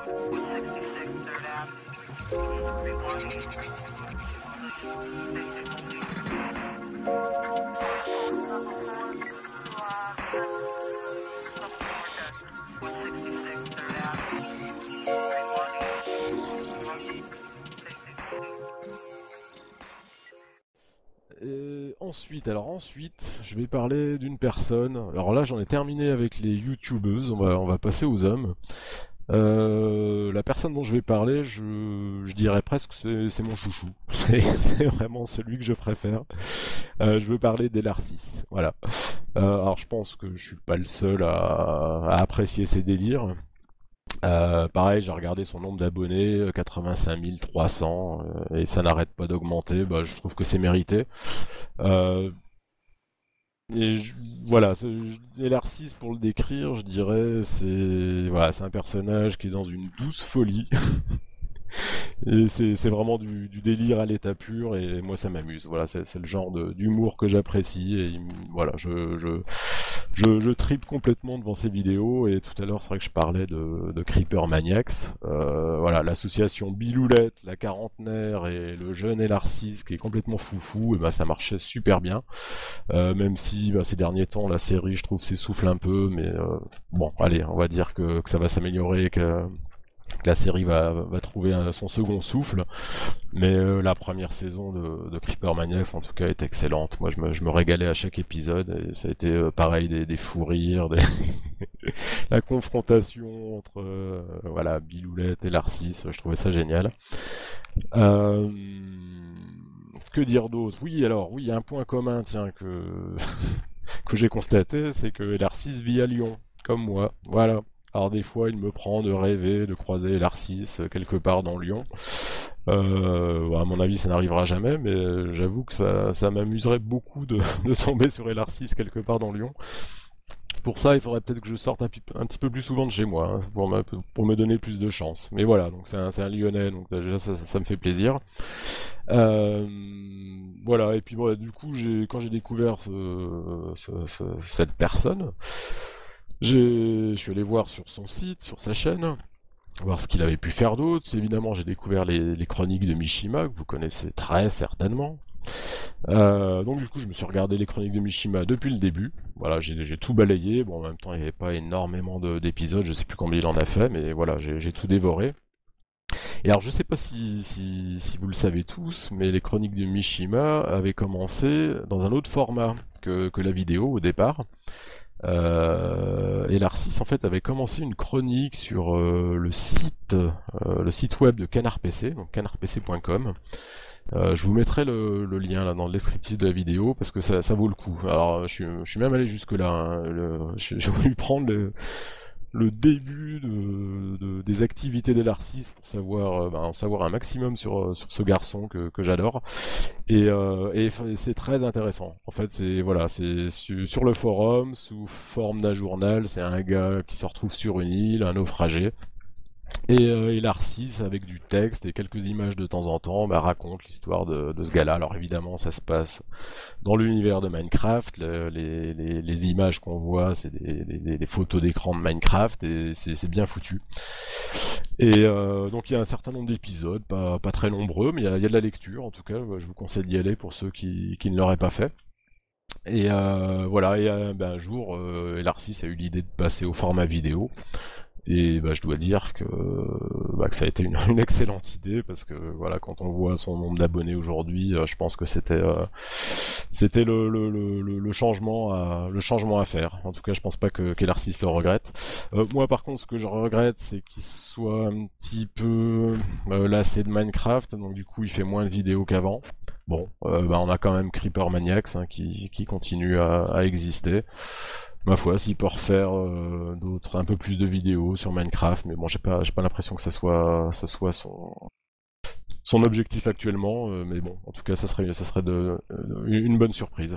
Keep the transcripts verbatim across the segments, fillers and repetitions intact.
Et ensuite, alors ensuite, je vais parler d'une personne. Alors là, j'en ai terminé avec les youtubeuses. On va, on va passer aux hommes. Euh, la personne dont je vais parler, je, je dirais presque que c'est mon chouchou. C'est c'est vraiment celui que je préfère. Euh, je veux parler d'Elarsis. Voilà. Euh, alors je pense que je suis pas le seul à, à apprécier ses délires. Euh, pareil, j'ai regardé son nombre d'abonnés, quatre-vingt-cinq mille trois cents, euh, et ça n'arrête pas d'augmenter. Bah, je trouve que c'est mérité. Euh, et je- voilà, c'est- je- L R six pour le décrire, je dirais, c'est voilà, c'est un personnage qui est dans une douce folie. Et c'est c'est vraiment du, du délire à l'état pur, et moi ça m'amuse. Voilà, c'est c'est le genre de- d'humour que j'apprécie, et il m- voilà, je, je, je, je tripe complètement devant ces vidéos. Et tout à l'heure, c'est vrai que je parlais de, de Creeper Maniacs. Euh, voilà, l'association Biloulette, la quarantenaire et le jeune L R six qui est complètement foufou, et ben ça marchait super bien. Euh, même si ben, ces derniers temps, la série, je trouve, s'essouffle un peu, mais euh, bon, allez, on va dire que, que ça va s'améliorer, que que la série va, va trouver un- son second souffle, mais euh, la première saison de, de Creeper Maniacs en tout cas est excellente. Moi je me, je me régalais à chaque épisode, et ça a été euh, pareil, des, des fous rires, des la confrontation entre euh, voilà, Biloulette et Larcis, je trouvais ça génial. Euh, que dire d'autre? Oui, alors oui, il y a un point commun, tiens, que que j'ai constaté, c'est que Larcis vit à Lyon, comme moi. Voilà. Alors des fois, il me prend de rêver de croiser Larcis quelque part dans Lyon. Euh, à mon avis, ça n'arrivera jamais, mais j'avoue que ça, ça m'amuserait beaucoup de, de tomber sur Larcis quelque part dans Lyon. Pour ça, il faudrait peut-être que je sorte un, pi- un petit peu plus souvent de chez moi, hein, pour, me, pour me donner plus de chance. Mais voilà, donc c'est un, c'est un Lyonnais, donc déjà ça, ça, ça me fait plaisir. Euh, voilà, et puis bon, du coup, j'ai, quand j'ai découvert ce, ce- ce- cette personne, j'ai, je suis allé voir sur son site, sur sa chaîne, voir ce qu'il avait pu faire d'autre. Évidemment, j'ai découvert les, les chroniques de Mishima, que vous connaissez très certainement. Euh, donc du coup, je me suis regardé les chroniques de Mishima depuis le début. Voilà, j'ai j'ai tout balayé. Bon, en même temps, il n'y avait pas énormément de- d'épisodes, je sais plus combien il en a fait, mais voilà, j'ai j'ai tout dévoré. Et alors, je sais pas si, si, si vous le savez tous, mais les chroniques de Mishima avaient commencé dans un autre format que, que la vidéo au départ. Euh, et l'Arcis en fait avait commencé une chronique sur euh, le site, euh, le site web de Canard P C, donc canard p c point com. Euh, je vous mettrai le, le lien là dans le descriptif de la vidéo parce que ça, ça vaut le coup. Alors, je suis, je suis même allé jusque là. Hein. Le- J'ai j'ai voulu prendre le, le début de, de- des activités de l'Arcis pour savoir, euh, ben, en savoir un maximum sur, euh, sur ce garçon que, que j'adore. Et, euh, et f- c'est très intéressant. En fait, c'est voilà, c'est su- sur le forum sous forme d'un journal. C'est un gars qui se retrouve sur une île, un naufragé. Et, euh, et l'Arcis, avec du texte et quelques images de temps en temps, bah, raconte l'histoire de, de ce gars-là. Alors évidemment, ça se passe dans l'univers de Minecraft. Le- les, les- les images qu'on voit, c'est des, des- des photos d'écran de Minecraft, et c'est c'est bien foutu. Et euh, donc il y a un certain nombre d'épisodes, pas, pas très nombreux, mais il y, a, il y a de la lecture. En tout cas, je vous conseille d'y aller pour ceux qui, qui ne l'auraient pas fait. Et euh, voilà, et euh, ben, un jour, euh, Larcis a eu l'idée de passer au format vidéo. Et bah, je dois dire que, bah, que ça a été une, une excellente idée, parce que voilà, quand on voit son nombre d'abonnés aujourd'hui, euh, je pense que c'était euh, c'était le, le, le, le- le changement à le changement à faire. En tout cas, je pense pas que qu'Elarcis le regrette. Euh, moi, par contre, ce que je regrette, c'est qu'il soit un petit peu euh, lassé de Minecraft, donc du coup, il fait moins de vidéos qu'avant. Bon, euh, bah, on a quand même Creeper Maniacs, hein, qui, qui continue à, à exister. Ma foi, s'il peut refaire euh, d'autres, un peu plus de vidéos sur Minecraft, mais bon, j'ai pas, j'ai pas l'impression que ça soit, ça soit son, son objectif actuellement, euh, mais bon, en tout cas, ça serait, ça serait de, de- une bonne surprise.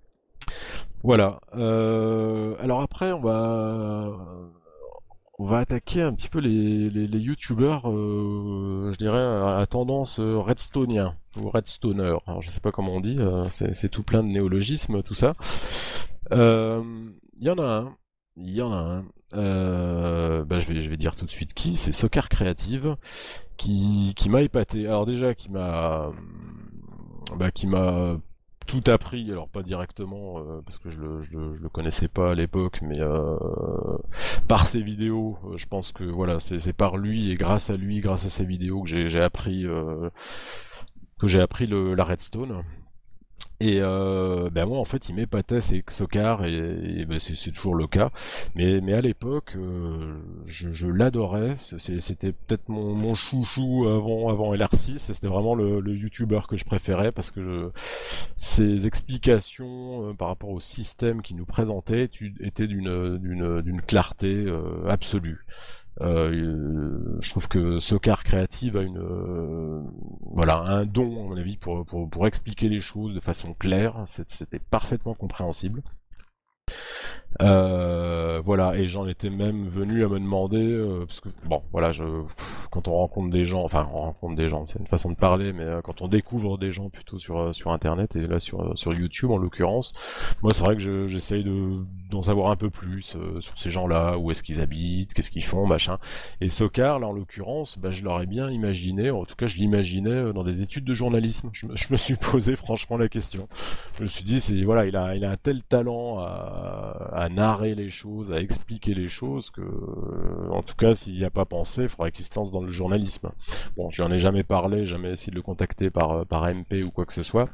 Voilà. Euh, alors après, on va, on va attaquer un petit peu les, les, les youtubeurs, euh, je dirais, à, à tendance euh, redstoneien ou redstoner. Alors, je sais pas comment on dit, euh, c'est c'est tout plein de néologismes, tout ça. Euh, Il y en a un, il y en a un. euh, bah, je vais, je vais dire tout de suite qui, c'est Soccer Creative, qui, qui m'a épaté. Alors déjà, qui m'a, bah, qui m'a tout appris, alors pas directement, euh, parce que je le, je, le, je le connaissais pas à l'époque, mais euh, par ses vidéos, euh, je pense que voilà, c'est c'est par lui et grâce à lui, grâce à ses vidéos que j'ai j'ai appris, euh, que j'ai appris le, la redstone. Et euh, ben moi en fait il m'épatait c'est Xokar et, et ben, c'est c'est toujours le cas. Mais, mais à l'époque euh, je, je l'adorais, C'est- c'était peut-être mon, mon chouchou avant, avant L R six, c'était vraiment le, le youtubeur que je préférais parce que je, ses explications euh, par rapport au système qu'il nous présentait tu- étaient d'une d'une d'une clarté euh, absolue. Euh, je trouve que Soccer Creative a une euh, voilà un don à mon avis pour, pour, pour expliquer les choses de façon claire. C'est- C'était parfaitement compréhensible. Euh, voilà, et j'en étais même venu à me demander, euh, parce que bon, voilà, je, quand on rencontre des gens, enfin, on rencontre des gens, c'est une façon de parler, mais euh, quand on découvre des gens plutôt sur euh, sur Internet et là sur euh, sur YouTube en l'occurrence, moi c'est vrai que je- j'essaye de d'en savoir un peu plus euh, sur ces gens-là, où est-ce qu'ils habitent, qu'est-ce qu'ils font, machin. Et Sokar, là en l'occurrence, bah, je l'aurais bien imaginé, en tout cas je l'imaginais euh, dans des études de journalisme. Je me, je me suis posé franchement la question. Je me suis dit, c'est voilà, il a, il a un tel talent à, à narrer les choses, à expliquer les choses que, euh, en tout cas, s'il n'y a pas pensé, il faudrait qu'il se lance dans le journalisme. Bon, j'en ai jamais parlé, jamais essayé de le contacter par, par M P ou quoi que ce soit.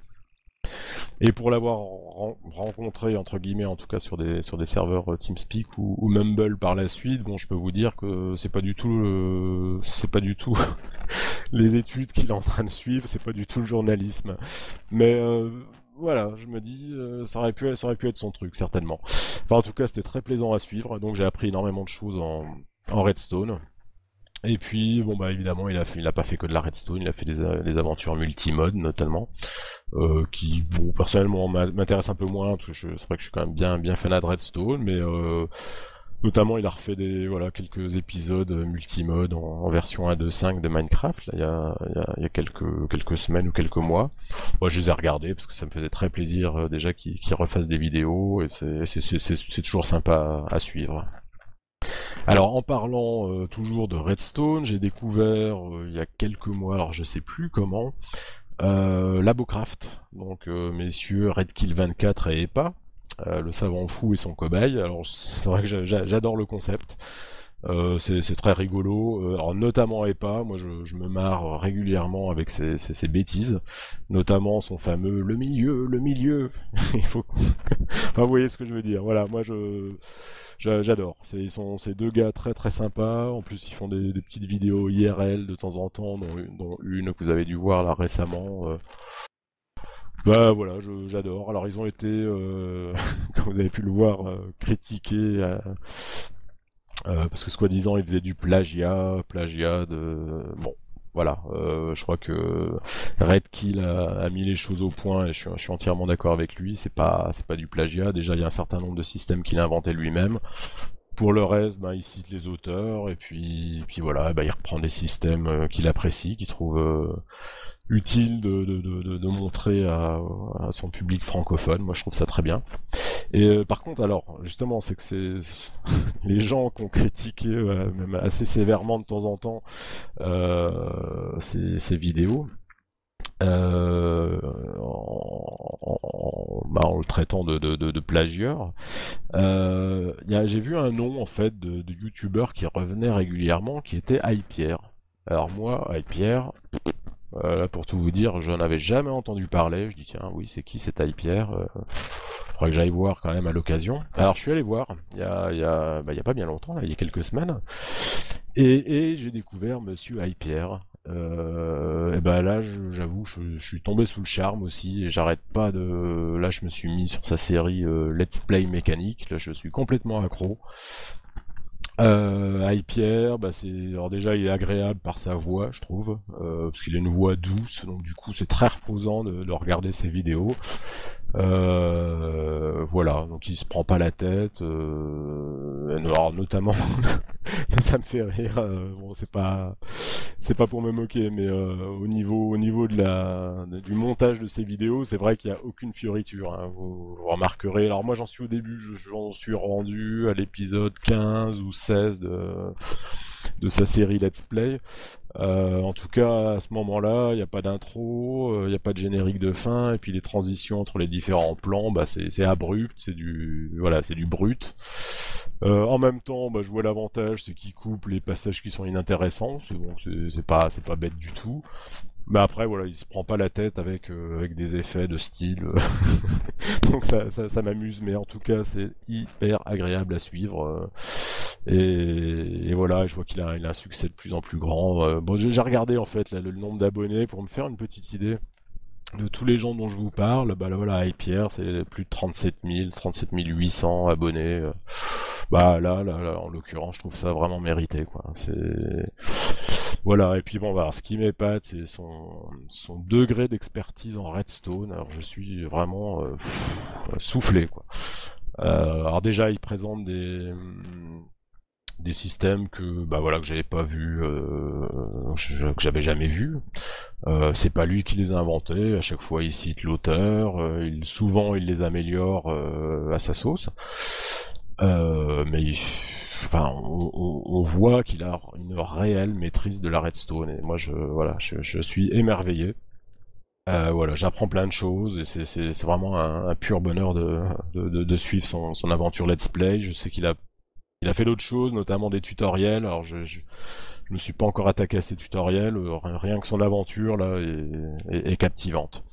Et pour l'avoir ren- rencontré, entre guillemets, en tout cas sur des, sur des serveurs euh, TeamSpeak ou, ou Mumble par la suite, bon, je peux vous dire que c'est pas du tout, euh, c'est pas du tout les études qu'il est en train de suivre, c'est pas du tout le journalisme. Mais euh, voilà, je me dis, euh, ça aurait pu, ça aurait pu être son truc, certainement. Enfin, en tout cas, c'était très plaisant à suivre, donc j'ai appris énormément de choses en, en Redstone. Et puis, bon, bah évidemment, il a, fait, il a pas fait que de la Redstone, il a fait des, des aventures multimode, notamment, euh, qui, bon, personnellement, m'intéressent un peu moins, parce que je- c'est vrai que je suis quand même bien, bien fanat de Redstone, mais euh, notamment, il a refait des, voilà, quelques épisodes multimode en, en version un point deux point cinq de Minecraft, là, il y a, il y a, il y a quelques, quelques semaines ou quelques mois. Moi, je les ai regardés parce que ça me faisait très plaisir euh, déjà qu'ils qu'ils refassent des vidéos et c'est c'est- c'est- c'est- c'est toujours sympa à, à suivre. Alors, en parlant euh, toujours de Redstone, j'ai découvert euh, il y a quelques mois, alors je sais plus comment, euh, Labocraft, donc euh, messieurs Redkill vingt-quatre et Epa, euh, le savant fou et son cobaye. Alors c'est vrai que j'a- j'a- j'adore le concept. Euh, c'est c'est très rigolo. Euh, alors notamment Epa, moi je, je me marre régulièrement avec ses, ses- ses bêtises, notamment son fameux le milieu, le milieu. Il faut. Enfin, vous voyez ce que je veux dire. Voilà, moi je j'a- j'adore. C'est ils sont ces deux gars très très sympas. En plus ils font des, des petites vidéos I R L de temps en temps, dont une, dont une que vous avez dû voir là récemment. Euh, bah voilà, je- j'adore. Alors ils ont été, euh, comme vous avez pu le voir, euh, critiqués euh, euh, parce que soi-disant ils faisaient du plagiat, plagiat de... Bon, voilà, euh, je crois que Redkill a, a mis les choses au point et je suis, je suis entièrement d'accord avec lui, c'est pas, c'est pas du plagiat, déjà il y a un certain nombre de systèmes qu'il a inventé lui-même. Pour le reste, ben, il cite les auteurs et puis, puis voilà, ben, il reprend des systèmes euh, qu'il apprécie, qu'il trouve euh, utile de, de, de, de- de montrer à, à son public francophone. Moi, je trouve ça très bien. Et euh, par contre, alors, justement, c'est que c'est les gens qui ont critiqué, euh, même assez sévèrement de temps en temps, euh, ces, ces vidéos. Euh, en, en- bah, en le traitant de, de, de, de plagieur. Euh, y a- j'ai vu un nom en fait de, de youtubeur qui revenait régulièrement, qui était Hypierre. Alors moi, Hypierre, euh, là, pour tout vous dire, je n'avais jamais entendu parler. Je dis tiens, oui, c'est qui cet Hypierre euh, Faudrait que j'aille voir quand même à l'occasion. Alors je suis allé voir, il y a, il y a, bah, il y a pas bien longtemps, là, il y a quelques semaines, et, et j'ai découvert Monsieur Hypierre. Euh, et ben là, je- j'avoue, je, je suis tombé sous le charme aussi, et j'arrête pas de. Là, je me suis mis sur sa série euh, Let's Play mécanique. Là, je suis complètement accro. Euh, Hypierre, bah c'est alors déjà il est agréable par sa voix, je trouve, euh, parce qu'il a une voix douce, donc du coup c'est très reposant de, de regarder ses vidéos. Euh, voilà, donc il se prend pas la tête. Euh, alors notamment, ça, ça me fait rire. Euh, bon, c'est pas, c'est pas pour me moquer, mais euh, au niveau, au niveau de la, du montage de ces vidéos, c'est vrai qu'il n'y a aucune fioriture, hein, vous, vous remarquerez. Alors moi j'en suis au début, je- j'en suis rendu à l'épisode quinze ou seize de, de sa série Let's Play. Euh, en tout cas, à ce moment-là, il n'y a pas d'intro, euh, il n'y a pas de générique de fin, et puis les transitions entre les différents plans, bah, c'est c'est abrupt, c'est du, voilà, c'est du brut. Euh, en même temps, bah, je vois l'avantage, c'est qu'il coupe les passages qui sont inintéressants, c'est bon, c'est c'est pas, c'est pas bête du tout. Mais après, voilà, il se prend pas la tête avec, euh, avec des effets de style. Donc ça, ça, ça m'amuse, mais en tout cas, c'est hyper agréable à suivre. euh, Et, et voilà, je vois qu'il a, il a un succès de plus en plus grand. Euh, bon, j'ai j'ai regardé en fait là, le nombre d'abonnés pour me faire une petite idée de tous les gens dont je vous parle. Bah là, voilà, iPierre, c'est plus de trente-sept mille, trente-sept mille huit cents abonnés. euh. Bah là, là, là, en l'occurrence, je trouve ça vraiment mérité, quoi. C'est voilà. Et puis bon, bah, ce qui m'épate, c'est son, son degré d'expertise en redstone. Alors, je suis vraiment euh, pff, soufflé, quoi. Euh, alors déjà, il présente des des systèmes que bah voilà que j'avais pas vu, euh, que j'avais jamais vu. Euh, c'est pas lui qui les a inventés. À chaque fois, il cite l'auteur. Euh, il, souvent, il les améliore euh, à sa sauce. Euh, mais il, enfin, on, on, on voit qu'il a une réelle maîtrise de la redstone. Et moi, je voilà, je, je suis émerveillé. Euh, voilà, j'apprends plein de choses et c'est c'est- c'est vraiment un, un pur bonheur de, de, de, de suivre son, son aventure Let's Play. Je sais qu'il a il a fait d'autres choses, notamment des tutoriels. Alors je, je, je me suis pas encore attaqué à ces tutoriels. euh, Rien que son aventure là est, est, est captivante.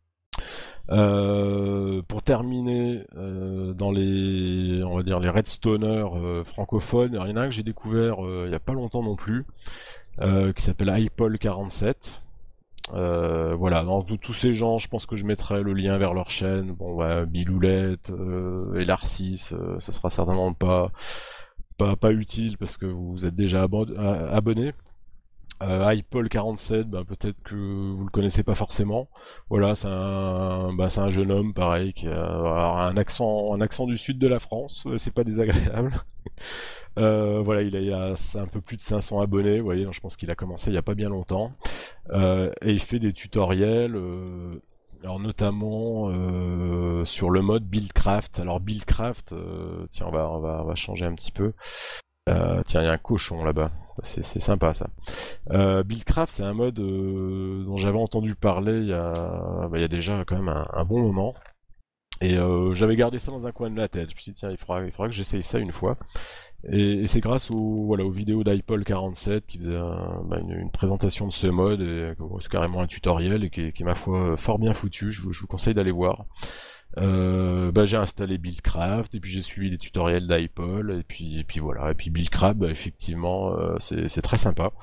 Euh, pour terminer, euh, dans les, on va dire les redstoners euh, francophones, il y en a un que j'ai découvert euh, il y a pas longtemps non plus, euh, qui s'appelle iPol quarante-sept. Euh, voilà, dans tous tous ces gens, je pense que je mettrai le lien vers leur chaîne. Bon, ouais, Biloulette euh, et Larcis, euh, ça sera certainement pas pas, pas utile parce que vous êtes déjà abo- a- abonné. Euh, iPol quarante-sept, ben, peut-être que vous le connaissez pas forcément. Voilà, c'est un, bah, c'est un jeune homme pareil qui a un accent, un accent du sud de la France. euh, C'est pas désagréable. Euh, voilà, il a, il a un peu plus de cinq cents abonnés. Vous voyez, je pense qu'il a commencé il y a pas bien longtemps. Euh, et il fait des tutoriels. euh, alors notamment euh, sur le mode Buildcraft. Alors Buildcraft, euh, tiens, on va, on va, on va changer un petit peu. Euh, tiens, il y a un cochon là-bas. C'est c'est sympa ça. Euh, Buildcraft, c'est un mode euh, dont j'avais entendu parler il y a, bah, il y a déjà quand même un, un bon moment. Et euh, j'avais gardé ça dans un coin de la tête. Je me suis dit, tiens, il faudra, il faudra que j'essaye ça une fois. Et, et c'est grâce au, voilà, aux vidéos d'iPol quarante-sept qui faisait un- bah, une, une présentation de ce mode. Et euh, c'est carrément un tutoriel et qui est, qui est, ma foi fort bien foutu. Je vous, je vous conseille d'aller voir. Euh, bah, j'ai installé Buildcraft et puis j'ai suivi les tutoriels d'iPol et puis et puis voilà et puis Buildcraft bah, effectivement euh, c'est c'est très sympa.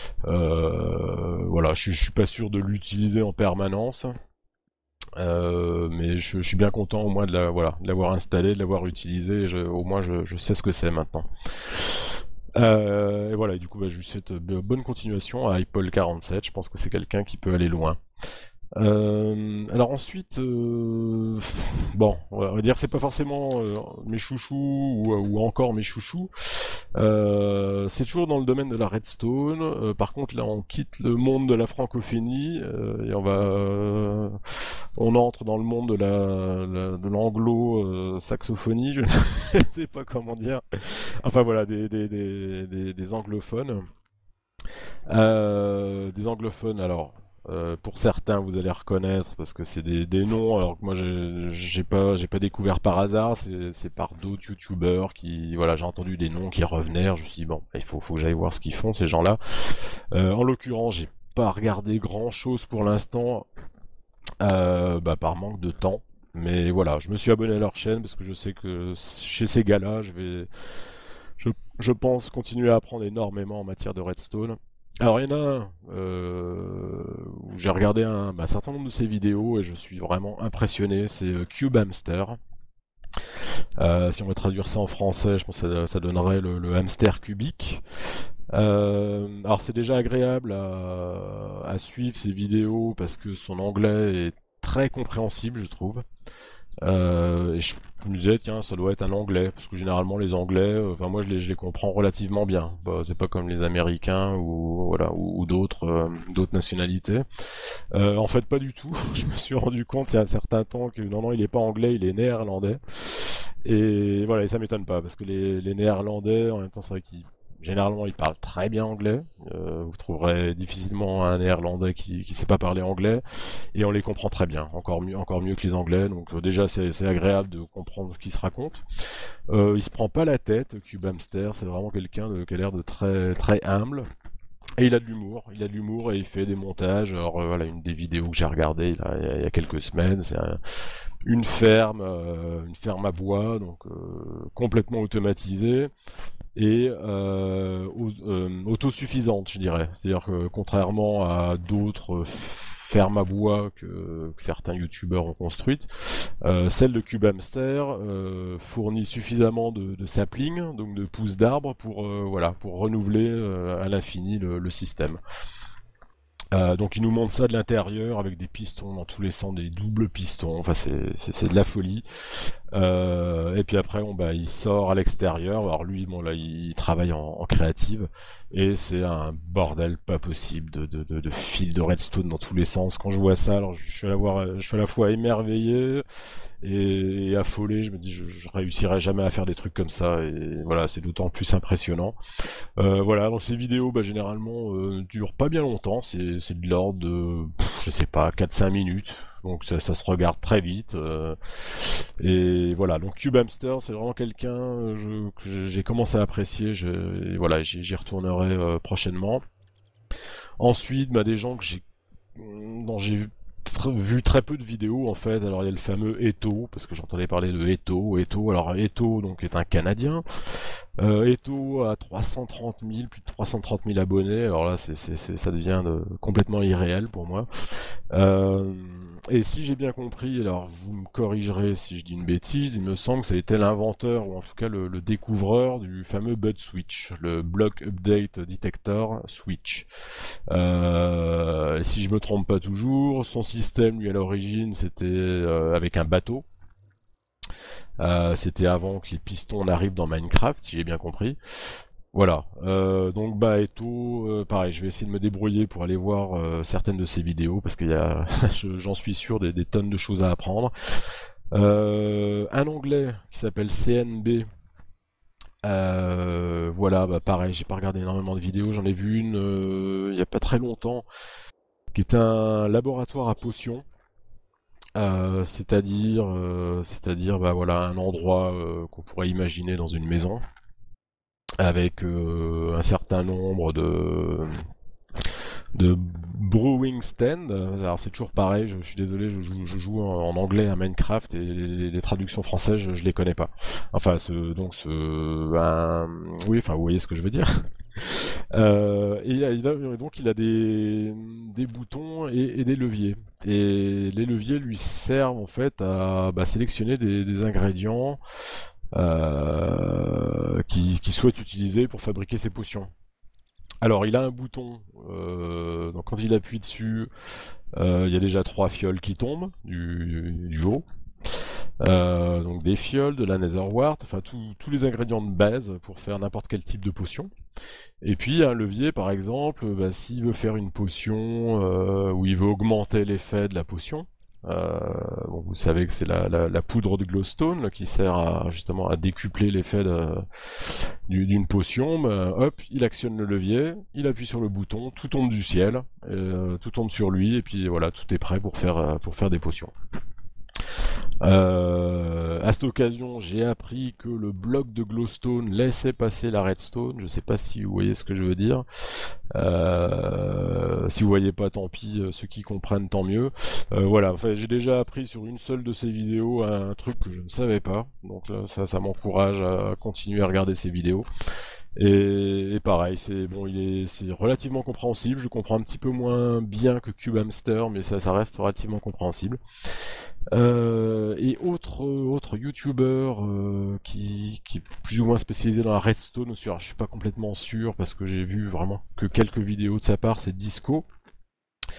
Euh, voilà, je, je suis pas sûr de l'utiliser en permanence, euh, mais je, je suis bien content au moins de la voilà de l'avoir installé, de l'avoir utilisé. Je- au moins je, je sais ce que c'est maintenant. Euh, et voilà, et du coup bah, je lui souhaite euh, bonne continuation à iPol quarante-sept. Je pense que c'est quelqu'un qui peut aller loin. Euh, alors ensuite, euh, bon, on va on va dire c'est pas forcément euh, mes chouchous ou, ou encore mes chouchous. Euh, c'est toujours dans le domaine de la redstone. Euh, par contre, là, on quitte le monde de la francophonie euh, et on va, euh, on entre dans le monde de la, la- de l'anglo-saxophonie. Je ne sais pas comment dire. Enfin voilà, des, des, des, des, des anglophones. Euh, des anglophones, alors. Euh, pour certains, vous allez reconnaître parce que c'est des, des noms. Alors que moi, j'ai j'ai pas, j'ai pas découvert par hasard. C'est c'est par d'autres youtubeurs qui, voilà, j'ai entendu des noms qui revenaient. Je me suis dit bon, il faut, faut que j'aille voir ce qu'ils font ces gens-là. Euh, en l'occurrence, j'ai pas regardé grand-chose pour l'instant, euh, bah, par manque de temps. Mais voilà, je me suis abonné à leur chaîne parce que je sais que chez ces gars-là, je vais, je, je pense continuer à apprendre énormément en matière de redstone. Alors il y en a un euh, où j'ai regardé un, bah, un certain nombre de ses vidéos et je suis vraiment impressionné, c'est euh, Cube Hamster. Euh, si on veut traduire ça en français, je pense que ça, ça donnerait le, le hamster cubique. Euh, alors c'est déjà agréable à, à suivre ses vidéos parce que son anglais est très compréhensible, je trouve. Euh, et je me disais, tiens, ça doit être un anglais, parce que généralement les anglais, euh, enfin moi je les, je les comprends relativement bien. Bah, c'est pas comme les américains ou voilà ou, ou d'autres euh, d'autres nationalités. Euh, en fait, pas du tout. Je me suis rendu compte il y a un certain temps que non, non, il est pas anglais, il est néerlandais. Et voilà, et ça m'étonne pas, parce que les, les néerlandais, en même temps, c'est vrai qu'ils généralement ils parlent très bien anglais. Euh, vous trouverez difficilement un néerlandais qui qui sait pas parler anglais, et on les comprend très bien, encore mieux, encore mieux que les anglais. Donc euh, déjà c'est c'est agréable de comprendre ce qui se raconte. Euh, il se prend pas la tête, Cube Hamster, c'est vraiment quelqu'un de- qui a l'air de très très humble. Et il a de l'humour, il a de l'humour et il fait des montages. Alors euh, voilà, une des vidéos que j'ai regardées il y a, il y a quelques semaines, c'est un- une ferme, euh, une ferme à bois, donc euh, complètement automatisée et euh, au- euh, autosuffisante, je dirais. C'est-à-dire que contrairement à d'autres fermes à bois que, que certains youtubeurs ont construites, euh, celle de Cube Hamster euh, fournit suffisamment de, de saplings, donc de pousses d'arbres, pour, euh, voilà, pour renouveler euh, à l'infini le, le système. Euh, donc il nous montre ça de l'intérieur avec des pistons dans tous les sens, des doubles pistons. Enfin c'est c'est c'est de la folie. Euh, et puis après on bah il sort à l'extérieur. Alors lui bon là il travaille en, en créative et c'est un bordel pas possible de de, de, de fils de redstone dans tous les sens. Quand je vois ça, alors je suis à la voir, je suis à la fois émerveillé et, et affolé. Je me dis je, je réussirai jamais à faire des trucs comme ça et voilà c'est d'autant plus impressionnant. Euh, voilà, donc ces vidéos, bah, généralement, euh, durent pas bien longtemps, c'est c'est de l'ordre de, pff, je sais pas, quatre cinq minutes, donc ça, ça se regarde très vite. Euh, et voilà, donc Cube Hamster, c'est vraiment quelqu'un euh, je- que j'ai commencé à apprécier, je, et voilà, j'y j'y retournerai euh, prochainement. Ensuite, bah, des gens que j'ai dont j'ai vu tr- vu très peu de vidéos en fait. Alors il y a le fameux Eto, parce que j'entendais parler de Eto. Eto, alors Eto donc est un Canadien. Euh, Eto a trois cent trente mille, plus de trois cent trente mille abonnés. Alors là, c'est, c'est, c'est- ça devient de- complètement irréel pour moi. Euh, et si j'ai bien compris, alors vous me corrigerez si je dis une bêtise, il me semble que ça a été l'inventeur, ou en tout cas le, le découvreur du fameux Bud Switch, le Block Update Detector Switch. Euh, et si je me trompe pas toujours, son système, lui, à l'origine, c'était euh, avec un bateau. Euh, c'était avant que les pistons n'arrivent dans Minecraft, si j'ai bien compris. Voilà. Euh, donc bah Eto, euh, pareil, je vais essayer de me débrouiller pour aller voir euh, certaines de ses vidéos parce qu'il y a, je- j'en suis sûr, des, des tonnes de choses à apprendre. Euh, un anglais qui s'appelle C N B. Euh, voilà, bah pareil, j'ai pas regardé énormément de vidéos, j'en ai vu une euh, il y a pas très longtemps, qui est un laboratoire à potions. Euh, c'est-à-dire, euh, c'est-à-dire, bah voilà, un endroit euh, qu'on pourrait imaginer dans une maison, avec euh, un certain nombre de de brewing stand. Alors c'est toujours pareil, je, je suis désolé, je joue, je joue en, en anglais à Minecraft et les, les traductions françaises, je, je les connais pas. Enfin, ce, donc ce, un- oui, enfin vous voyez ce que je veux dire. Euh, et il a- il a- donc il a des, des boutons et, et des leviers. Et les leviers lui servent en fait à bah, sélectionner des, des ingrédients euh, qui, qui souhaite utiliser pour fabriquer ses potions. Alors, il a un bouton, euh, donc quand il appuie dessus, euh, il y a déjà trois fioles qui tombent du, du haut. Euh, donc des fioles, de la netherwort, enfin tout- tous les ingrédients de base pour faire n'importe quel type de potion. Et puis un levier, par exemple, bah, s'il veut faire une potion euh, où il veut augmenter l'effet de la potion. Euh, bon, vous savez que c'est la, la- la poudre de glowstone là, qui sert à, justement à décupler l'effet de- du- d'une potion. Bah, hop, il actionne le levier, il appuie sur le bouton, tout tombe du ciel, euh, tout tombe sur lui, et puis voilà, tout est prêt pour faire, euh, pour faire des potions. Euh, à cette occasion, j'ai appris que le bloc de glowstone laissait passer la redstone. Je sais pas si vous voyez ce que je veux dire. Euh, si vous voyez pas, tant pis. euh, Ceux qui comprennent, tant mieux. Euh, voilà. Enfin, j'ai déjà appris sur une seule de ces vidéos un truc que je ne savais pas. Donc là, ça, ça m'encourage à continuer à regarder ces vidéos. Et, et pareil, c'est bon, il est, c'est relativement compréhensible. Je comprends un petit peu moins bien que Cube Hamster, mais ça, ça reste relativement compréhensible. Euh, et autre autre youtubeur euh, qui, qui est plus ou moins spécialisé dans la redstone aussi. Alors, je suis pas complètement sûr parce que j'ai vu vraiment que quelques vidéos de sa part, c'est Disco.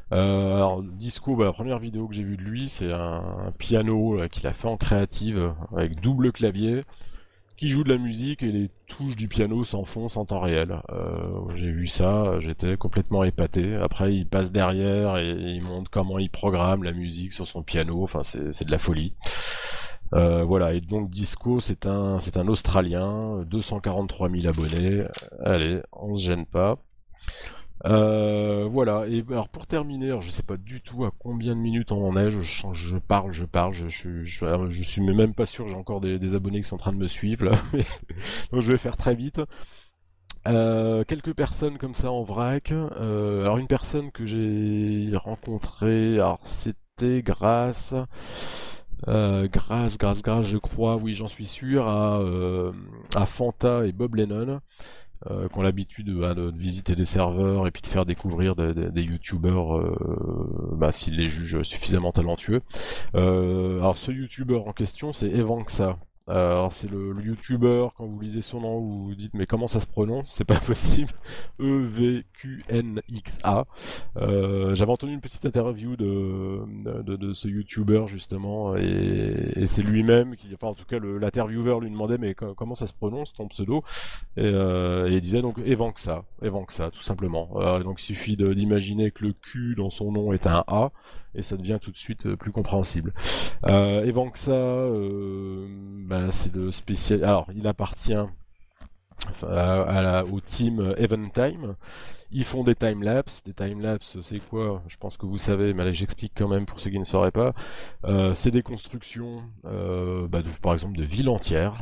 Euh, alors, Disco, bah, la première vidéo que j'ai vue de lui, c'est un, un piano là, qu'il a fait en créative euh, avec double clavier, qui joue de la musique et les touches du piano s'enfoncent en temps réel. Euh, j'ai vu ça, j'étais complètement épaté. Après, il passe derrière et il montre comment il programme la musique sur son piano. Enfin, c'est c'est de la folie. Euh, voilà, et donc Disco, c'est un, c'est un Australien, deux cent quarante-trois mille abonnés. Allez, on se gêne pas. Euh, voilà, et alors pour terminer, alors je sais pas du tout à combien de minutes on en est, je, change- je parle, je parle, je, je, je, je suis même pas sûr, j'ai encore des, des abonnés qui sont en train de me suivre là, mais- donc je vais faire très vite. Euh, quelques personnes comme ça en vrac. Euh, alors une personne que j'ai rencontrée, alors c'était grâce, euh, grâce, grâce, grâce, je crois, oui j'en suis sûr, à, euh, à Fanta et Bob Lennon euh, qui ont l'habitude bah, de, de visiter des serveurs et puis de faire découvrir de- de- des youtubeurs euh, bah, s'ils les jugent suffisamment talentueux. Euh, alors ce youtubeur en question c'est Evanxa. Euh, alors c'est le, le youtubeur, quand vous lisez son nom, vous vous dites mais comment ça se prononce? C'est pas possible. E V Q N X A. Euh, J'avais entendu une petite interview de, de, de ce youtubeur justement et, et c'est lui-même qui, enfin en tout cas le- l'intervieweur lui demandait mais co- comment ça se prononce ton pseudo? Et, euh, et il disait donc Evanxa, Evanxa tout simplement. Euh, donc il suffit de- d'imaginer que le Q dans son nom est un A et ça devient tout de suite euh, plus compréhensible. Euh, Evanxa, euh, ben, c'est le spécial. Alors il appartient enfin, à, à la- au team Eventime. Ils font des timelapses. Des timelapses, c'est quoi? Je pense que vous savez, mais allez, j'explique quand même pour ceux qui ne sauraient pas. Euh, c'est des constructions, euh, bah, de- par exemple, de villes entières.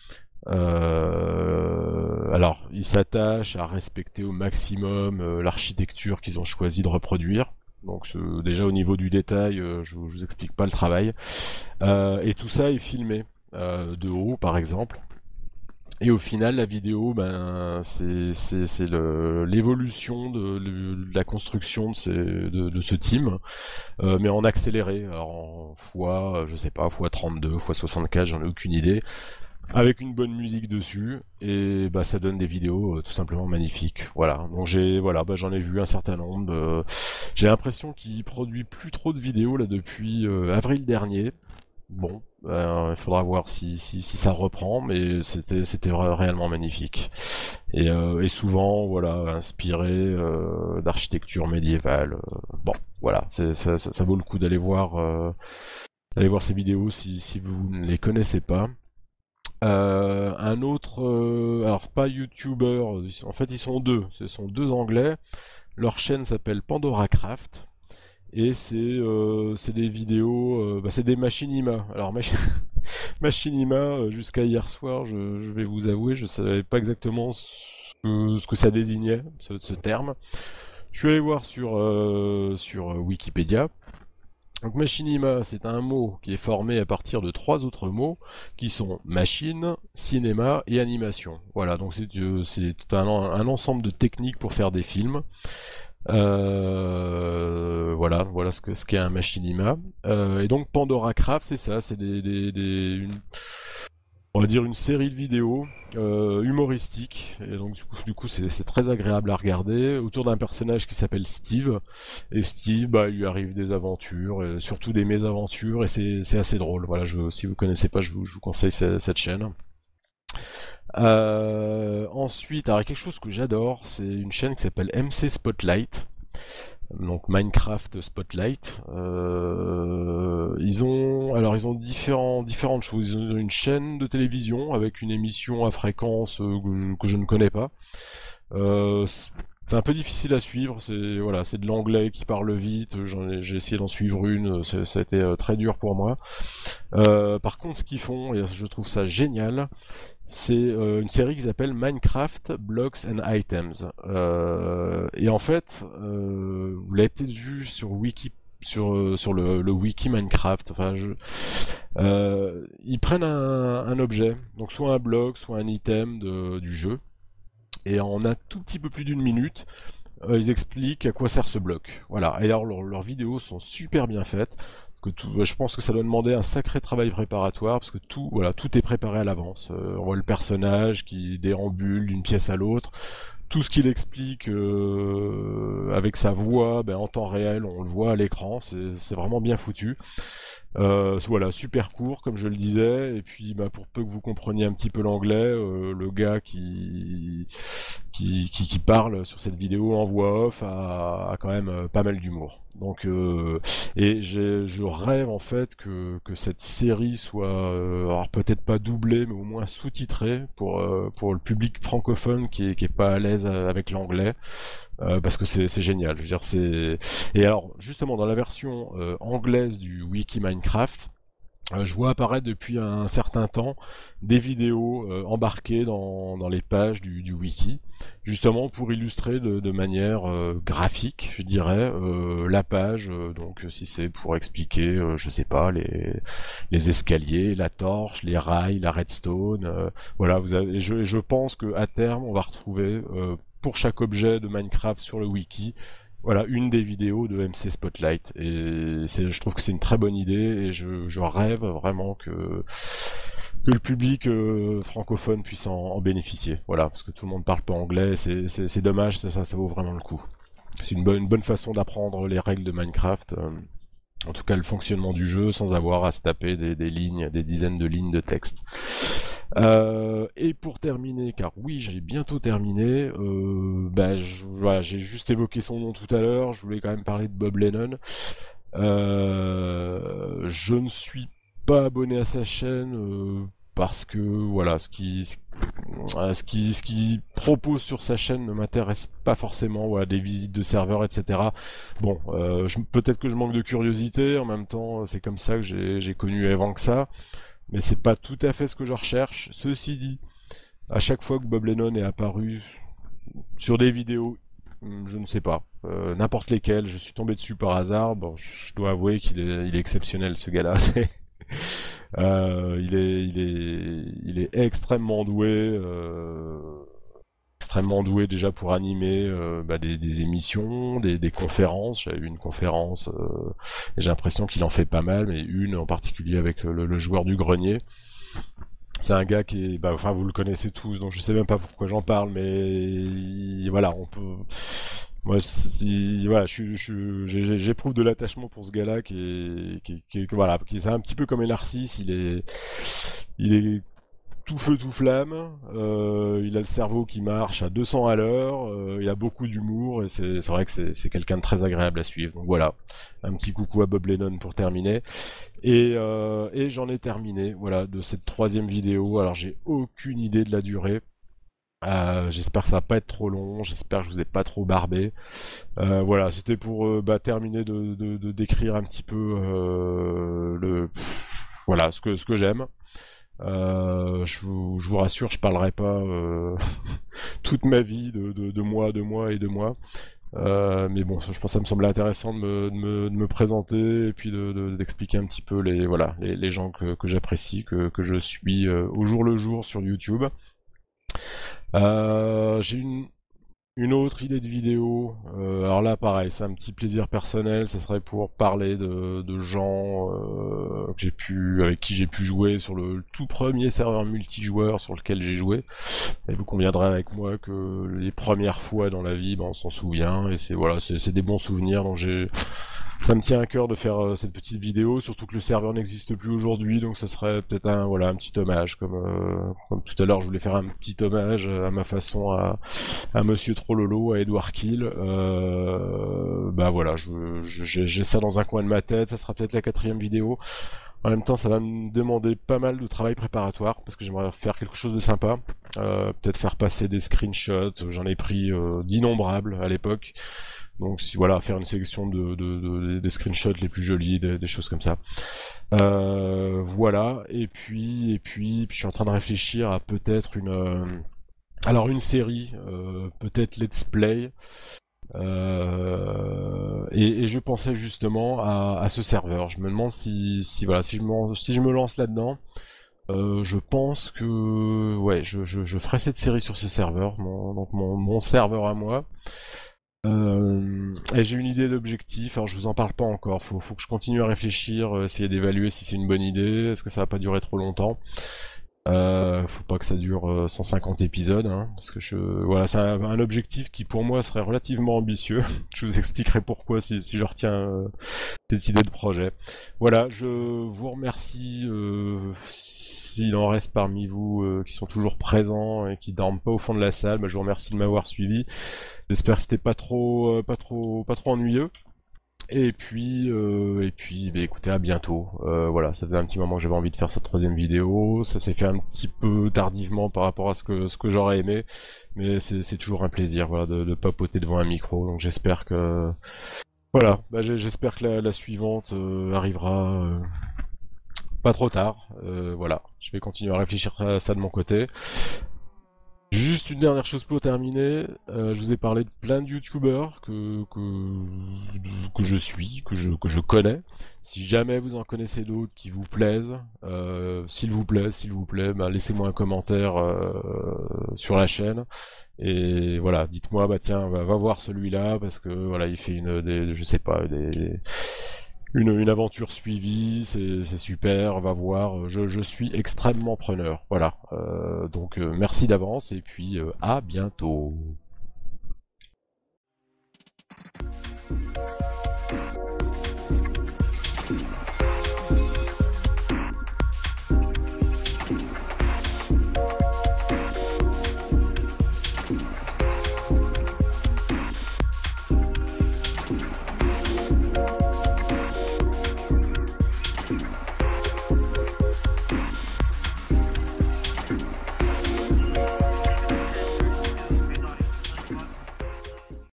Euh, alors, ils s'attachent à respecter au maximum euh, l'architecture qu'ils ont choisi de reproduire. Donc ce- déjà au niveau du détail, euh, je, vous- je vous explique pas le travail. Euh, et tout ça est filmé euh, de haut, par exemple. Et au final, la vidéo, ben, c'est c'est- c'est le- l'évolution de, de la construction de, ces- de- de ce team, euh, mais en accéléré, alors en fois, je sais pas, fois trente-deux, fois soixante-quatre, j'en ai aucune idée avec une bonne musique dessus et bah ça donne des vidéos euh, tout simplement magnifiques. Voilà. Donc j'ai voilà, bah, j'en ai vu un certain nombre. euh, j'ai l'impression qu'il produit plus trop de vidéos là depuis euh, avril dernier. Bon, euh, il faudra voir si, si, si ça reprend, mais c'était c'était vra- réellement magnifique. Et, euh, et souvent voilà inspiré euh, d'architecture médiévale. euh, bon, voilà, c'est- ça, ça, ça vaut le coup d'aller voir euh, d'aller voir ces vidéos si, si vous ne les connaissez pas. Euh, un autre, euh, alors pas YouTuber, en fait ils sont deux, ce sont deux Anglais. Leur chaîne s'appelle Pandora Craft et c'est euh, c'est des vidéos, euh, bah, c'est des machinima. Alors machi- machinima, euh, jusqu'à hier soir, je, je vais vous avouer, je savais pas exactement ce que, ce que ça désignait, ce, ce terme. Je suis allé voir sur, euh, sur Wikipédia. Donc machinima, c'est un mot qui est formé à partir de trois autres mots qui sont machine, cinéma et animation. Voilà, donc c'est euh, c'est tout un, un ensemble de techniques pour faire des films. Euh, voilà, voilà ce que ce qu'est un machinima. Euh, et donc Pandora Craft, c'est ça, c'est des, des- des- une- on va dire une série de vidéos euh, humoristiques. Et donc du coup, du coup c'est c'est très agréable à regarder autour d'un personnage qui s'appelle Steve. Et Steve, bah, il lui arrive des aventures, et surtout des mésaventures, et c'est c'est assez drôle. Voilà, je, si vous connaissez pas, je vous, je vous conseille ce- cette chaîne. Euh, ensuite, alors quelque chose que j'adore, c'est une chaîne qui s'appelle M C Spotlight. Donc Minecraft Spotlight. Euh, ils ont, alors ils ont différents, différentes choses. Ils ont une chaîne de télévision avec une émission à fréquence euh, que, que je ne connais pas. Euh, c'est un peu difficile à suivre. C'est voilà, c'est de l'anglais qui parle vite. J'en ai- J'ai essayé d'en suivre une. c'est- Ça a été euh, très dur pour moi. Euh, par contre, ce qu'ils font, et je trouve ça génial, c'est euh, une série qui s'appelle Minecraft Blocks and Items. Euh, et en fait, euh, vous l'avez peut-être vu sur Wiki, sur, euh, sur le, le wiki Minecraft. Enfin, je, euh, ils prennent un, un objet, donc soit un bloc, soit un item de- du jeu, et en un tout petit peu plus d'une minute, euh, ils expliquent à quoi sert ce bloc. Voilà. Et alors leurs leurs vidéos sont super bien faites. Que tout, je pense que ça doit demander un sacré travail préparatoire parce que tout, voilà, tout est préparé à l'avance. Euh, on voit le personnage qui déambule d'une pièce à l'autre. tout ce qu'il explique euh, avec sa voix, ben, en temps réel, on le voit à l'écran, c'est c'est vraiment bien foutu. Euh, voilà, super court, comme je le disais, et puis bah, pour peu que vous compreniez un petit peu l'anglais, euh, le gars qui, qui, qui, qui parle sur cette vidéo en voix off a, a quand même euh, pas mal d'humour. Donc, euh, et j'ai- je rêve en fait que, que cette série soit, euh, alors peut-être pas doublée, mais au moins sous-titrée pour, euh, pour le public francophone qui est, qui est pas à l'aise avec l'anglais. Euh, parce que c'est c'est génial. Je veux dire, c'est et alors justement dans la version euh, anglaise du wiki Minecraft, euh, je vois apparaître depuis un certain temps des vidéos euh, embarquées dans, dans les pages du, du wiki, justement pour illustrer de, de manière euh, graphique, je dirais, euh, la page. Euh, donc si c'est pour expliquer, euh, je sais pas, les, les escaliers, la torche, les rails, la redstone, euh, voilà. Vous avez, je, je pense que à terme, on va retrouver euh, pour chaque objet de Minecraft sur le wiki, voilà, une des vidéos de M C Spotlight. Et c'est, je trouve que c'est une très bonne idée et je, je rêve vraiment que, que le public euh, francophone puisse en, en bénéficier. Voilà, parce que tout le monde parle pas anglais, c'est, c'est, c'est dommage, ça, ça, ça vaut vraiment le coup. C'est une bonne, une bonne façon d'apprendre les règles de Minecraft, euh, en tout cas le fonctionnement du jeu, sans avoir à se taper des, des lignes, des dizaines de lignes de texte. Euh, et pour terminer, car oui, j'ai bientôt terminé, euh, bah, je- voilà, j'ai juste évoqué son nom tout à l'heure, je voulais quand même parler de Bob Lennon. Euh, je ne suis pas abonné à sa chaîne euh, parce que voilà, ce qui, ce, euh, ce qui, ce qui propose sur sa chaîne ne m'intéresse pas forcément. Voilà, des visites de serveurs, et cetera. Bon, euh, je- peut-être que je manque de curiosité. En même temps, c'est comme ça que j'ai j'ai connu Evan que ça, mais c'est pas tout à fait ce que je recherche. Ceci dit, à chaque fois que Bob Lennon est apparu sur des vidéos, hum, je ne sais pas, euh, n'importe lesquelles, je suis tombé dessus par hasard. Bon, je dois avouer qu'il est, il est exceptionnel ce gars-là. Euh, il est, il est, il est extrêmement doué, euh, extrêmement doué déjà pour animer euh, bah, des, des émissions, des, des conférences. J'avais eu une conférence, euh, et j'ai l'impression qu'il en fait pas mal, mais une en particulier avec le, le joueur du grenier. C'est un gars qui est, bah, enfin, vous le connaissez tous, donc je sais même pas pourquoi j'en parle, mais il- voilà, on peut. Moi, si, voilà, je, suis- je, suis- j'ai- j'éprouve de l'attachement pour ce gars-là qui est, qui, qui est- voilà, qui est un petit peu comme un narcisse. Il est, il est tout feu tout flamme. Euh, il a le cerveau qui marche à deux cents à l'heure. Euh, il a beaucoup d'humour et c'est c'est vrai que c'est c'est quelqu'un de très agréable à suivre. Donc voilà, un petit coucou à Bob Lennon pour terminer. Et, euh, et j'en ai terminé, voilà, de cette troisième vidéo. Alors j'ai aucune idée de la durée. Euh, j'espère que ça va pas être trop long. J'espère que je vous ai pas trop barbé. Euh, voilà, c'était pour euh, bah, terminer de, de- de décrire un petit peu euh, le, voilà, ce que ce que j'aime. Euh, je vous, je vous rassure, je parlerai pas euh, toute ma vie de, de, de moi, de moi et de moi. Euh, mais bon, ça, je pense que ça me semblait intéressant de me, de me, de me présenter et puis de, de- d'expliquer un petit peu les, voilà, les, les gens que, que j'apprécie, que, que je suis euh, au jour le jour sur YouTube. Euh, j'ai une, une autre idée de vidéo. Euh, alors là, pareil, c'est un petit plaisir personnel. Ce serait pour parler de, de gens euh, que j'ai pu, avec qui j'ai pu jouer sur le tout premier serveur multijoueur sur lequel j'ai joué. Et vous conviendrez avec moi que les premières fois dans la vie, ben, on s'en souvient. Et c'est voilà, c'est c'est des bons souvenirs. Donc j'ai, ça me tient à cœur de faire euh, cette petite vidéo, surtout que le serveur n'existe plus aujourd'hui, donc ce serait peut-être un voilà un petit hommage, comme, euh, comme tout à l'heure je voulais faire un petit hommage à ma façon à, à Monsieur Trollolo, à Edward Kill. Euh, bah voilà, je- je- j'ai j'ai ça dans un coin de ma tête. Ça sera peut-être la quatrième vidéo. En même temps, ça va me demander pas mal de travail préparatoire parce que j'aimerais faire quelque chose de sympa. Euh, peut-être faire passer des screenshots. J'en ai pris euh, d'innombrables à l'époque. Donc si voilà, faire une sélection de, de- de- des screenshots les plus jolis, des, des choses comme ça. Euh, voilà. Et puis et puis, puis je suis en train de réfléchir à peut-être une euh, alors une série, euh, peut-être Let's Play. Euh, et, et je pensais justement à, à ce serveur. Je me demande si, si voilà, si je me, si je me lance là-dedans, euh, je pense que ouais, je, je, je ferai cette série sur ce serveur, mon, donc mon, mon serveur à moi. Euh, et j'ai une idée d'objectif. Alors je vous en parle pas encore. Faut, faut que je continue à réfléchir, euh, essayer d'évaluer si c'est une bonne idée. Est-ce que ça va pas durer trop longtemps? Euh, faut pas que ça dure euh, cent cinquante épisodes, hein, parce que je, voilà, c'est un, un objectif qui pour moi serait relativement ambitieux. Je vous expliquerai pourquoi si, si je retiens euh, cette idée de projet. Voilà, je vous remercie. Euh, s'il en reste parmi vous euh, qui sont toujours présents et qui dorment pas au fond de la salle, bah, je vous remercie de m'avoir suivi. J'espère que c'était pas trop, euh, pas trop, pas trop ennuyeux. Et puis, euh, et puis, bah, écoutez, à bientôt. Euh, voilà, ça faisait un petit moment que j'avais envie de faire cette troisième vidéo. Ça s'est fait un petit peu tardivement par rapport à ce que ce que j'aurais aimé, mais c'est c'est toujours un plaisir, voilà, de, de papoter devant un micro. Donc j'espère que, voilà, bah, j'ai- j'espère que la, la suivante euh, arrivera euh, pas trop tard. Euh, voilà, je vais continuer à réfléchir à ça de mon côté. Juste une dernière chose pour terminer, euh, je vous ai parlé de plein de youtubeurs que, que, que je suis, que je, que je connais. Si jamais vous en connaissez d'autres qui vous plaisent, euh, s'il vous plaît, s'il vous plaît, ben, laissez-moi un commentaire euh, sur la chaîne. Et voilà, dites-moi, bah tiens, va, va voir celui-là, parce que voilà, il fait une, des, je sais pas, des, une, une aventure suivie, c'est c'est super, va voir, je, je suis extrêmement preneur. Voilà, Euh, donc euh, merci d'avance et puis euh, à bientôt.